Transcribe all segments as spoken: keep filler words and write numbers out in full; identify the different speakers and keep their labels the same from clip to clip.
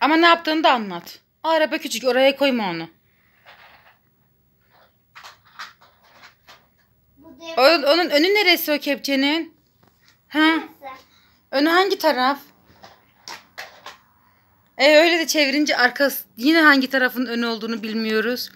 Speaker 1: Ama ne yaptığını da anlat. O araba küçük, oraya koyma onu. O, onun önü neresi o kepçenin? Ha? Önü hangi taraf? E öyle de çevirince arkası yine hangi tarafın önü olduğunu bilmiyoruz.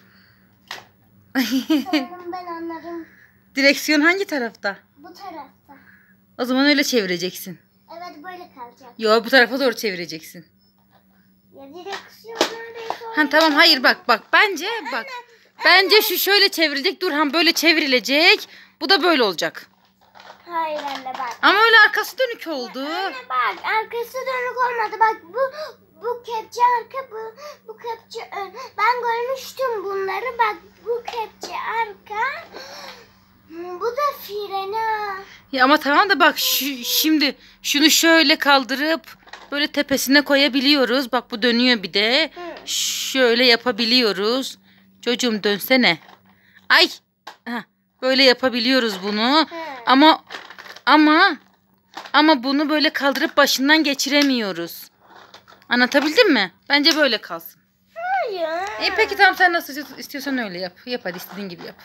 Speaker 2: Sanırım ben anladım.
Speaker 1: Direksiyon hangi tarafta?
Speaker 2: Bu tarafta.
Speaker 1: O zaman öyle çevireceksin.
Speaker 2: Evet, böyle kalacak.
Speaker 1: Yo, bu tarafa doğru çevireceksin.
Speaker 2: Ya direksiyon neredeyse.
Speaker 1: Ha tamam, hayır bak bak bence bak. Bence şu şöyle çevrilecek. Durhan böyle çevrilecek. Bu da böyle olacak.
Speaker 2: Hayır anne bak.
Speaker 1: Ama öyle arkası dönük oldu.
Speaker 2: Anne bak, arkası dönük olmadı. Bak bu bu kepçe arka, bu bu kepçe ön. Ben görmüştüm bunları. Bak bu kepçe arka. Bu da freni.
Speaker 1: Ya ama tamam da bak şu, şimdi şunu şöyle kaldırıp böyle tepesine koyabiliyoruz. Bak bu dönüyor bir de. Şöyle yapabiliyoruz. Çocuğum dönsene. Ay. Heh, böyle yapabiliyoruz bunu. Ama ama ama bunu böyle kaldırıp başından geçiremiyoruz. Anlatabildim mi? Bence böyle kalsın.
Speaker 2: Hayır.
Speaker 1: E peki tamam, sen nasıl istiyorsan öyle yap. Yap hadi, istediğin gibi yap.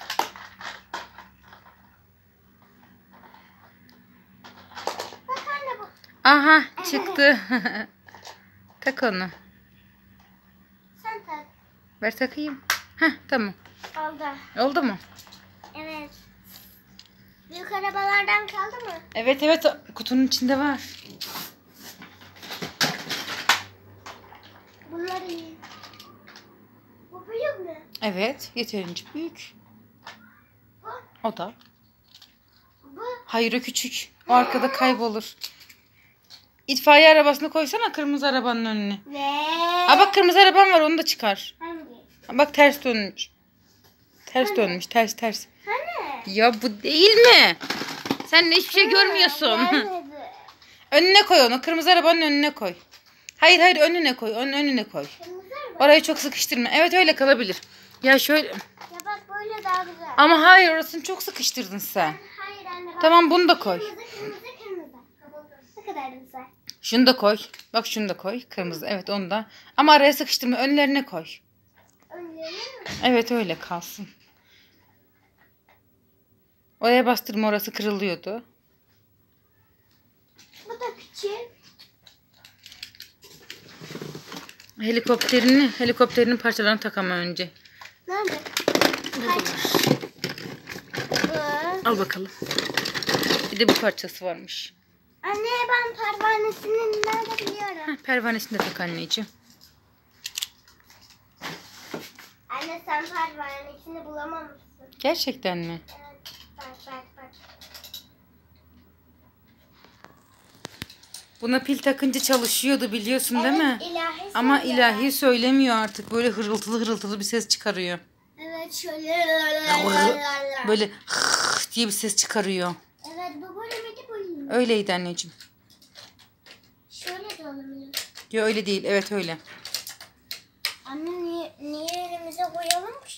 Speaker 2: Bak anne bu.
Speaker 1: Aha çıktı. Tak onu.
Speaker 2: Sen tak.
Speaker 1: Ver takayım. Heh tamam.
Speaker 2: Oldu.
Speaker 1: Oldu mu?
Speaker 2: Evet. Büyük arabalardan kaldı mı?
Speaker 1: Evet evet, kutunun içinde var.
Speaker 2: Bunlar iyi. Bu büyük mü?
Speaker 1: Evet, yeterince büyük.
Speaker 2: Bu.
Speaker 1: O da.
Speaker 2: Bu.
Speaker 1: Hayır, o küçük. O arkada kaybolur. İtfaiye arabasını koysana kırmızı arabanın önüne.
Speaker 2: Ne?
Speaker 1: Aa bak, kırmızı araban var, onu da çıkar.
Speaker 2: Hangi?
Speaker 1: Aa, bak ters dönmüş. Ters
Speaker 2: Hani?
Speaker 1: dönmüş, ters ters.
Speaker 2: Hani?
Speaker 1: Ya bu değil mi? Sen hiçbir şey görmüyorsun.
Speaker 2: Gelmedi.
Speaker 1: Önüne koy onu. Kırmızı arabanın önüne koy. Hayır hayır, önüne koy. Onun önüne koy.
Speaker 2: Kırmızı araba.
Speaker 1: Orayı çok sıkıştırma. Evet, öyle kalabilir. Ya şöyle.
Speaker 2: Ya bak böyle daha güzel.
Speaker 1: Ama hayır, orasını çok sıkıştırdın sen.
Speaker 2: Hayır anne bak.
Speaker 1: Tamam, bunu da koy.
Speaker 2: Kırmızı kırmızı kırmızı. Ne kadar güzel.
Speaker 1: Şunu da koy. Bak şunu da koy. Kırmızı. Evet, onu da. Ama araya sıkıştırma. Önlerine koy.
Speaker 2: Önlerine mi?
Speaker 1: Evet, öyle kalsın. Oraya bastırma, orası kırılıyordu.
Speaker 2: Bu da küçük.
Speaker 1: Helikopterini, helikopterinin parçalarını tak ama önce.
Speaker 2: Nerede? Bu.
Speaker 1: Al bakalım. Bir de bu parçası varmış.
Speaker 2: Anne ben pervanesini nerede biliyorum.
Speaker 1: Heh, pervanesini de tak anneciğim.
Speaker 2: Anne sen pervanesini bulamamışsın.
Speaker 1: Gerçekten mi?
Speaker 2: Evet. Bak bak bak.
Speaker 1: Buna pil takınca çalışıyordu, biliyorsun değil mi?
Speaker 2: Evet, ilahi
Speaker 1: Ama
Speaker 2: söylüyor.
Speaker 1: ilahi söylemiyor artık. Böyle hırıltılı hırıltılı bir ses çıkarıyor.
Speaker 2: Evet şöyle.
Speaker 1: Böyle diye bir ses çıkarıyor.
Speaker 2: Evet bu böyle miydi böyle mi?
Speaker 1: Öyleydi anneciğim.
Speaker 2: Şöyle de olabilir.
Speaker 1: Yok öyle değil. Evet öyle.
Speaker 2: Anne niye, niye elimize koyalım ki?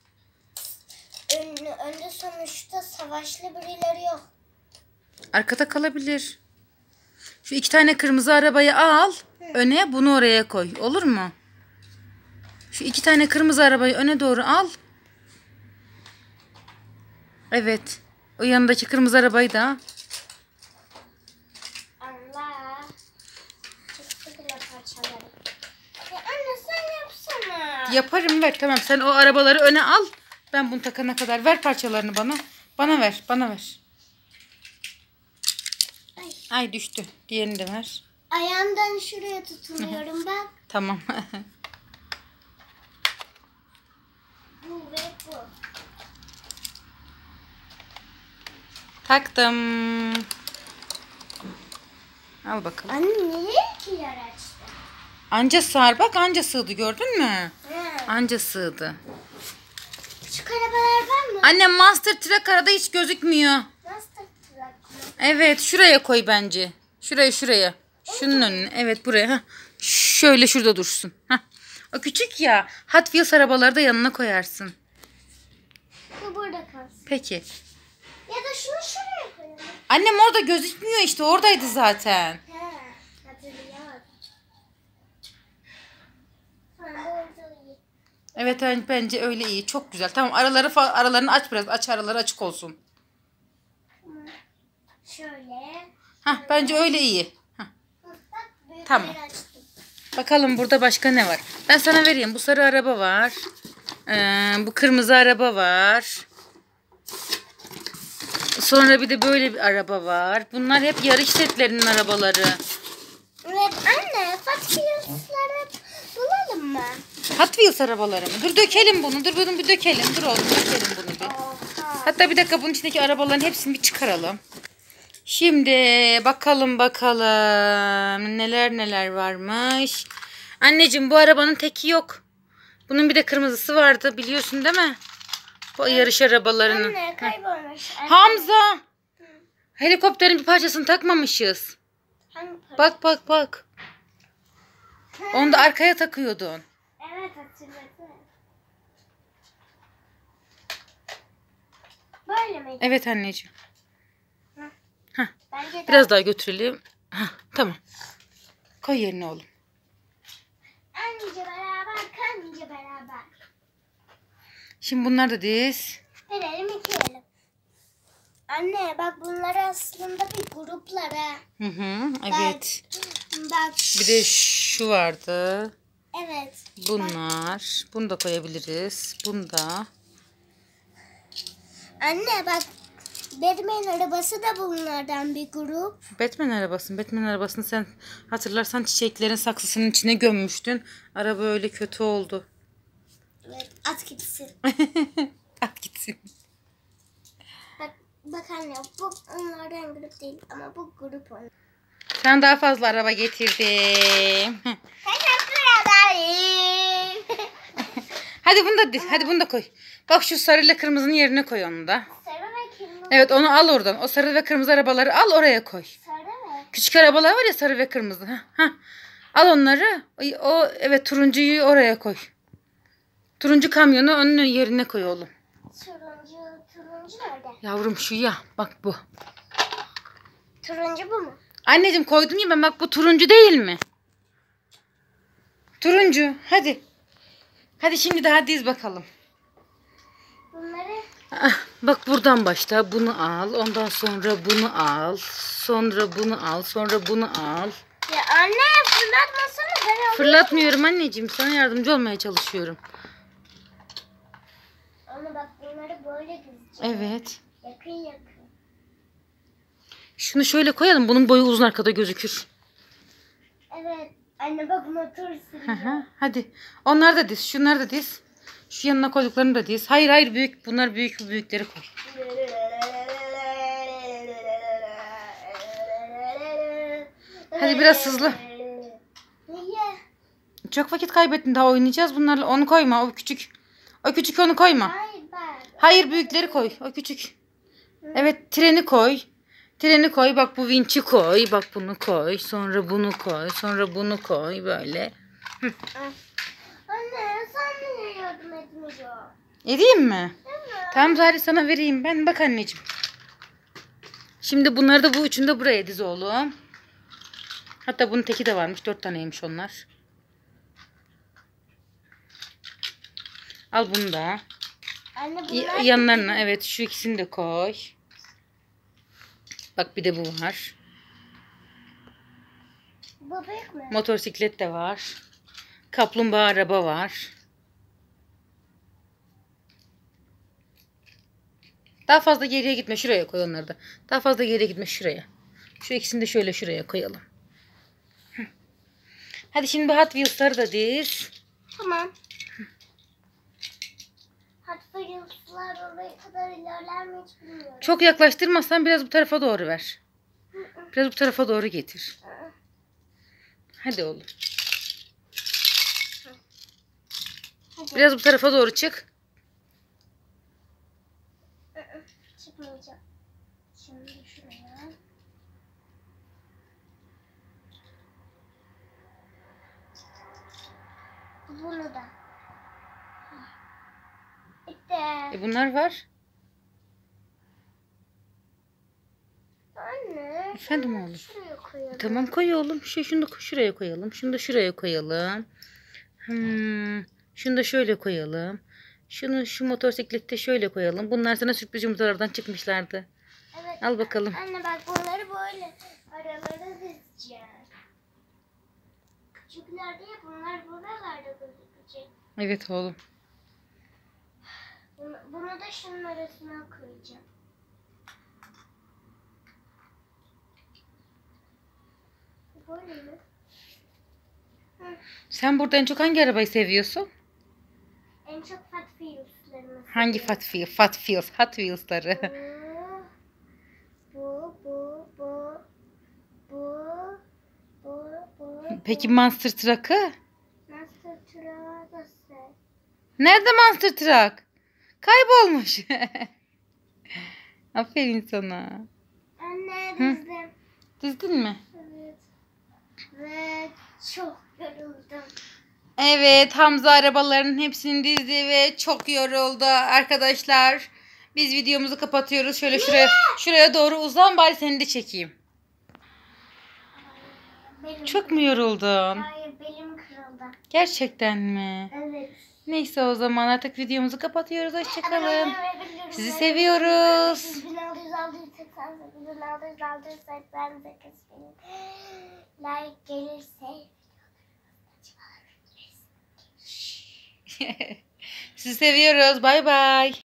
Speaker 2: Ön, önde sonuçta savaşlı birileri yok.
Speaker 1: Arkada kalabilir. Şu iki tane kırmızı arabayı al. Öne, bunu oraya koy. Olur mu? Şu iki tane kırmızı arabayı öne doğru al. Evet. O yanındaki kırmızı arabayı da.
Speaker 2: Allah. Çıktı bile parçaları. Ya anne sen yapsana.
Speaker 1: Yaparım, ver. Tamam, sen o arabaları öne al. Ben bunu takana kadar ver parçalarını bana. Bana ver. Bana ver.
Speaker 2: Ay.
Speaker 1: Ay düştü. Diğerini de ver.
Speaker 2: Ayağımdan şuraya tutunuyorum bak.
Speaker 1: Tamam.
Speaker 2: Bu ve bu.
Speaker 1: Taktım. Al bakalım.
Speaker 2: Anne niye iki yer açtı?
Speaker 1: Anca sığar, bak anca sığdı, gördün mü?
Speaker 2: He.
Speaker 1: Anca sığdı.
Speaker 2: Küçük arabalar var mı?
Speaker 1: Annem Monster Truck arada hiç gözükmüyor.
Speaker 2: Nasıl taktılar?
Speaker 1: Evet, şuraya koy bence. Şuraya şuraya. Şunun önüne. Evet, buraya. Heh. Şöyle şurada dursun. Heh. O küçük ya. Hot Wheels arabaları da yanına koyarsın.
Speaker 2: Bu burada kalsın.
Speaker 1: Peki.
Speaker 2: Ya da şunu şuraya koyalım.
Speaker 1: Annem orada gözükmüyor işte. Oradaydı zaten.
Speaker 2: He. Hatırlayamadım.
Speaker 1: Evet ben- bence öyle iyi. Çok güzel. Tamam araları fa- aralarını aç biraz. Aç araları açık olsun.
Speaker 2: Şöyle.
Speaker 1: Hah bence öyle iyi. Hah.
Speaker 2: Bak büyükleri
Speaker 1: Tamam.
Speaker 2: açtım.
Speaker 1: Bakalım burada başka ne var? Ben sana vereyim. Bu sarı araba var. Ee, bu kırmızı araba var. Sonra bir de böyle bir araba var. Bunlar hep yarış setlerinin arabaları.
Speaker 2: Evet anne Fatih'leri bulalım mı?
Speaker 1: Hot Wheels arabaları mı? Dur dökelim bunu. Dur bunu bir dökelim. Dur oğlum dökelim bunu bir.
Speaker 2: Oha.
Speaker 1: Hatta bir dakika bunun içindeki arabaların hepsini bir çıkaralım. Şimdi bakalım bakalım neler neler varmış. Anneciğim bu arabanın teki yok. Bunun bir de kırmızısı vardı biliyorsun değil mi? Bu yarış arabalarının.
Speaker 2: Anne kaybolmuş. Anne.
Speaker 1: Hamza! Helikopterin bir parçasını takmamışız.
Speaker 2: Hangi parça?
Speaker 1: Bak bak bak. Onu da arkaya takıyordun.
Speaker 2: Evet hatırladım. Böyle miydi?
Speaker 1: Evet anneciğim. Heh,
Speaker 2: Bence
Speaker 1: biraz daha götürelim. Heh, tamam. Koy yerine oğlum.
Speaker 2: Anca beraber, kanca beraber.
Speaker 1: Şimdi bunlar da diz.
Speaker 2: Verelim iki verelim. Anne bak bunlar aslında bir gruplara.
Speaker 1: Hı hı, evet.
Speaker 2: Bak, bak.
Speaker 1: Bir de şu vardı.
Speaker 2: Evet.
Speaker 1: Bunlar. Bunu da koyabiliriz. Bunu da.
Speaker 2: Anne bak. Batman arabası da bunlardan bir grup.
Speaker 1: Batman arabasını. Batman arabasını sen hatırlarsan çiçeklerin saksısının içine gömmüştün. Araba öyle kötü oldu.
Speaker 2: Evet, at gitsin.
Speaker 1: At gitsin.
Speaker 2: Bak, bak anne bu onlardan grup değil ama bu grup onlar.
Speaker 1: Sen daha fazla araba getirdim.
Speaker 2: Teşekkür ederim.
Speaker 1: Hadi bunu da diz. Hadi bunu da koy. Bak şu sarı ile kırmızının yerine koy onu da.
Speaker 2: Sarı ve kırmızı.
Speaker 1: Evet onu al oradan. O sarı ve kırmızı arabaları al oraya koy.
Speaker 2: Sarı ve
Speaker 1: Küçük arabalar var ya sarı ve kırmızı. Hah, hah. Al onları. O, o evet turuncuyu oraya koy. Turuncu kamyonu onun yerine koy oğlum.
Speaker 2: turuncu. Turuncu nerede?
Speaker 1: Yavrum şu ya. Bak bu.
Speaker 2: Turuncu bu mu?
Speaker 1: Anneciğim koydum ya ben bak bu turuncu değil mi? Turuncu. Hadi. Hadi şimdi daha diz bakalım.
Speaker 2: Bunları
Speaker 1: Ah, bak buradan başla. Bunu al. Ondan sonra bunu al. Sonra bunu al. Sonra bunu al.
Speaker 2: ya anne fırlatmasana ben alayım.
Speaker 1: Fırlatmıyorum anneciğim. Sana yardımcı olmaya çalışıyorum.
Speaker 2: Ama bak bunları böyle dizeceğim.
Speaker 1: Evet.
Speaker 2: Yakın yakın.
Speaker 1: Şunu şöyle koyalım. Bunun boyu uzun arkada gözükür.
Speaker 2: Evet. Anne bak motor
Speaker 1: Hı
Speaker 2: sürüyor.
Speaker 1: hı, hadi. Onlar da diz. Şunları da diz. Şu yanına koyduklarını da diz. Hayır hayır büyük. Bunlar büyük büyükleri koy. Hadi biraz hızlı.
Speaker 2: Niye?
Speaker 1: Çok vakit kaybettin. Daha oynayacağız bunlarla. Onu koyma. O küçük. O küçük onu koyma.
Speaker 2: Hayır bak.
Speaker 1: Hayır büyükleri koy. O küçük. Evet treni koy. Treni koy. Bak bu vinçi koy. Bak bunu koy. Sonra bunu koy. Sonra bunu koy. Böyle.
Speaker 2: Anne sen niye yardım etmiyorsun?
Speaker 1: Edeyim mi?
Speaker 2: Evet.
Speaker 1: Tamam Zahri sana vereyim ben. Bak anneciğim. Şimdi bunları da bu üçünü de buraya diz oğlum. Hatta bunun teki de varmış. Dört taneymiş onlar. Al bunu da.
Speaker 2: Anne
Speaker 1: Y-
Speaker 2: bunlar
Speaker 1: yanlarına evet şu ikisini de koy. Bak bir de bu var.
Speaker 2: bu büyük mü?
Speaker 1: Motosiklet de var. Kaplumbağa araba var. Daha fazla geriye gitme. Şuraya koy onları da. Daha fazla geriye gitme şuraya. Şu ikisini de şöyle şuraya koyalım. Hı. Hadi şimdi Hot Wheels'ları da diz.
Speaker 2: Tamam. Hatta yıldızlar oraya kadar ilerler mi hiç bilmiyorum.
Speaker 1: Çok yaklaştırmazsan biraz bu tarafa doğru ver. Biraz bu tarafa doğru getir. Hadi oğlum.
Speaker 2: Hadi.
Speaker 1: Biraz bu tarafa doğru çık.
Speaker 2: Çıkmayacağım. Şimdi şuraya. Bunu da. Bitti.
Speaker 1: E bunlar var.
Speaker 2: Anne.
Speaker 1: Efendim
Speaker 2: şunu
Speaker 1: oğlum.
Speaker 2: Şuraya koyalım.
Speaker 1: Tamam koy oğlum. Şu, şunu da şuraya koyalım. Şunu da şuraya koyalım. Hmm. Şunu da şöyle koyalım. Şunu şu motosiklette şöyle koyalım. Bunlar sana sürpriz yumurtalardan çıkmışlardı.
Speaker 2: Evet.
Speaker 1: Al bakalım.
Speaker 2: Anne bak bunları böyle aralara dizeceğim. Küçüklerde ya bunlar buralarda gözükecek.
Speaker 1: Evet oğlum.
Speaker 2: Bunu, bunu da şunun arasına koyacağım. Böyle mi? Hı.
Speaker 1: Sen burada en çok hangi arabayı seviyorsun?
Speaker 2: En çok Fat Wheels'larını
Speaker 1: Hangi
Speaker 2: seviyorum.
Speaker 1: Fat Wheels? Fat Wheels. Hot Wheels'ları.
Speaker 2: Bu, bu, bu, bu, bu, bu, bu.
Speaker 1: Peki Monster Truck'ı?
Speaker 2: Master Truck'ı da sev.
Speaker 1: Nerede Monster Truck? Kaybolmuş. Aferin sana.
Speaker 2: Anne
Speaker 1: Hı?
Speaker 2: dizdim.
Speaker 1: Dizdin mi?
Speaker 2: Evet. Ve çok yoruldum.
Speaker 1: Evet, Hamza arabaların hepsini dizdi ve çok yoruldu arkadaşlar. Biz videomuzu kapatıyoruz. Şöyle şuraya şuraya doğru uzan, bari seni de çekeyim.
Speaker 2: Belim
Speaker 1: Çok mu yoruldun?
Speaker 2: Hayır, belim kırıldı.
Speaker 1: Gerçekten mi?
Speaker 2: Evet.
Speaker 1: Neyse, o zaman artık videomuzu kapatıyoruz. Hoşçakalın. Sizi seviyoruz.
Speaker 2: bin altı yüz altı yüz seksen sekiz, bin altı yüz altı yüz seksen sekiz like gelirse
Speaker 1: Sizi seviyoruz. Bay bay.